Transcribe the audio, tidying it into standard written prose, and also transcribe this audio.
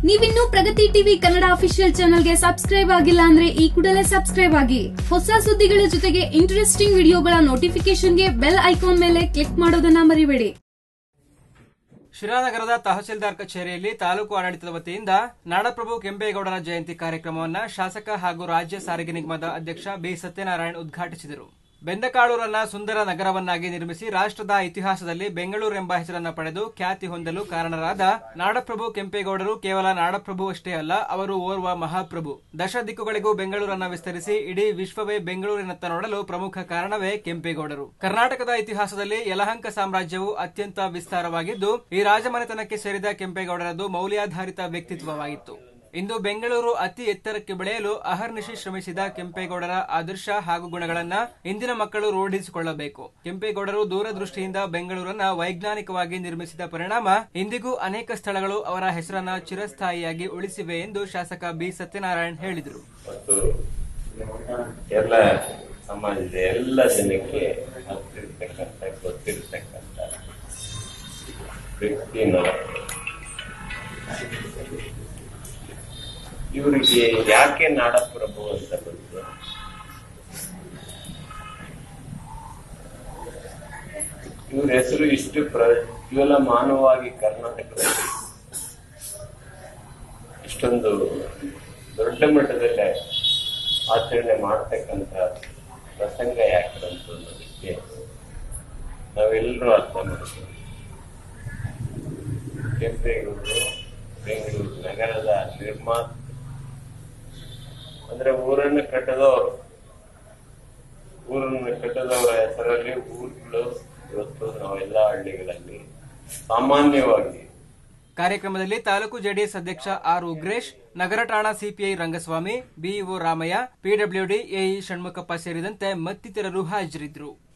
ನೀವಿನ್ನೂ Pragati TV Kannada official ಚಾನೆಲ್ಗೆ subscribe ಆಗಿಲ್ಲ ಅಂದ್ರೆ ಈ ಕೂಡಲೇ ಸಬ್ಸ್ಕ್ರೈಬ್ ಆಗಿ. ಹೊಸ ಸುದ್ದಿಗಳ ಜೊತೆಗೆ ಇಂಟ್ರೆಸ್ಟಿಂಗ್ ವಿಡಿಯೋಗಳ ನೋಟಿಫಿಕೇಶನ್ಗೆ ಬೆಲ್ ಐಕಾನ್ ಮೇಲೆ ಕ್ಲಿಕ್ ಮಾಡೋದನ್ನ ಮರಿಬೇಡಿ. ಶಿರಾನಗರದ ತಹಸೀಲ್ದಾರ್ ಕಚೇರಿಯಲ್ಲಿ ತಾಲೂಕು ಆಡಳಿತದ ವತಿಯಿಂದ ನಾಡಪ್ರಭು ಕೆಂಪೇಗೌಡರ ಜಯಂತಿ ಕಾರ್ಯಕ್ರಮವನ್ನು ಶಾಸಕ ಹಾಗೂ ರಾಜ್ಯ ಸಾರಿಗೆ ನಿಗಮದ ಅಧ್ಯಕ್ಷ ಬಿ ಸತ್ಯನಾರಾಯಣ್ ಉದ್ಘಾಟಿಸಿದರು. ಬೆಂದಕಾಳೂರನ್ನ ಸುಂದರ ನಗರವನ್ನಾಗಿ ನಿರ್ಮಿಸಿ ರಾಷ್ಟ್ರದ ಇತಿಹಾಸದಲ್ಲಿ ಬೆಂಗಳೂರು ಎಂಬ ಹೆಸರನ್ನು ಪಡೆದು ಖ್ಯಾತಿ ಹೊಂದಲು ಕಾರಣರಾದ ನಾಡಪ್ರಭು ಕೆಂಪೇಗೌಡರು ಕೇವಲ ನಾಡಪ್ರಭು ಅಷ್ಟೇ ಅಲ್ಲ, ಅವರು ಓರ್ವ ಮಹಾಪ್ರಭು. ದಶ ದಿಕ್ಕುಗಳಿಗೂ ಬೆಂಗಳೂರನ್ನ ವಿಸ್ತರಿಸಿ ಇಡೀ ವಿಶ್ವವೇ ಬೆಂಗಳೂರಿನತ್ತ ನೋಡಲು ಪ್ರಮುಖ ಕಾರಣವೇ ಕೆಂಪೇಗೌಡರು. ಕರ್ನಾಟಕದ ಇತಿಹಾಸದಲ್ಲಿ ಯಲಹಂಕ ಸಾಮ್ರಾಜ್ಯವು ಅತ್ಯಂತ ವಿಸ್ತಾರವಾಗಿದ್ದು, ಈ ರಾಜಮನೆತನಕ್ಕೆ ಸೇರಿದ ಕೆಂಪೇಗೌಡರದು ಮೌಲ್ಯಾಧಾರಿತ ವ್ಯಕ್ತಿತ್ವವಾಗಿತ್ತು. ಇಂದು ಬೆಂಗಳೂರು ಅತಿ ಎತ್ತರಕ್ಕೆ ಬೆಳೆಯಲು ಅಹರ್ನಿಶಿ ಶ್ರಮಿಸಿದ ಕೆಂಪೇಗೌಡರ ಆದರ್ಶ ಹಾಗೂ ಗುಣಗಳನ್ನು ಇಂದಿನ ಮಕ್ಕಳು ರೂಢಿಸಿಕೊಳ್ಳಬೇಕು. ಕೆಂಪೇಗೌಡರು ದೂರದೃಷ್ಟಿಯಿಂದ ಬೆಂಗಳೂರನ್ನ ವೈಜ್ಞಾನಿಕವಾಗಿ ನಿರ್ಮಿಸಿದ ಪರಿಣಾಮ ಇಂದಿಗೂ ಅನೇಕ ಸ್ಥಳಗಳು ಅವರ ಹೆಸರನ್ನ ಚಿರಸ್ಥಾಯಿಯಾಗಿ ಉಳಿಸಿವೆ ಎಂದು ಶಾಸಕ ಬಿ ಸತ್ಯನಾರಾಯಣ್ ಹೇಳಿದರು. ಎಲ್ಲ ಸಮಾಜದ ಎಲ್ಲ ಜನಕ್ಕೆ ಗೊತ್ತಿರತಕ್ಕಂಥ ವ್ಯಕ್ತಿ ಇವರಿಗೆ ಯಾಕೆ ನಾಡಪ್ರಭು ಅಂತ ಬಂತು? ಇವ್ರ ಹೆಸರು ಇಷ್ಟು ಪ್ರಜ್ವಲಮಾನವಾಗಿ ಕರ್ನಾಟಕದಲ್ಲಿ ಇಷ್ಟೊಂದು ದೊಡ್ಡ ಮಟ್ಟದಲ್ಲಿ ಆಚರಣೆ ಮಾಡತಕ್ಕಂಥ ಪ್ರಸಂಗ ಯಾಕೆ ಬಂತು ಅನ್ನೋದಕ್ಕೆ ನಾವೆಲ್ಲರೂ ಅರ್ಥ ಮಾಡ್ತೀವಿ. ಕೆಂಪೇಗೌಡರು ಬೆಂಗಳೂರು ನಗರದ ನಿರ್ಮಾತ ಅಂದ್ರೆ ಊರನ್ನು ಕಟ್ಟದವರ ಹೆಸರಲ್ಲಿ ಊರುಗಳು ಇವತ್ತು ನಾವೆಲ್ಲ ಹಳ್ಳಿಗಳಲ್ಲಿ ಸಾಮಾನ್ಯವಾಗಿ. ಕಾರ್ಯಕ್ರಮದಲ್ಲಿ ತಾಲೂಕು ಜೆಡಿಎಸ್ ಅಧ್ಯಕ್ಷ ಆರ್ ಉಗ್ರೇಶ್, ನಗರ ಠಾಣಾ CPI Rangaswamy, BEO Ramaiah, PWD AE Shanmukhappa ಸೇರಿದಂತೆ ಮತ್ತಿತರರು ಹಾಜರಿದ್ದರು.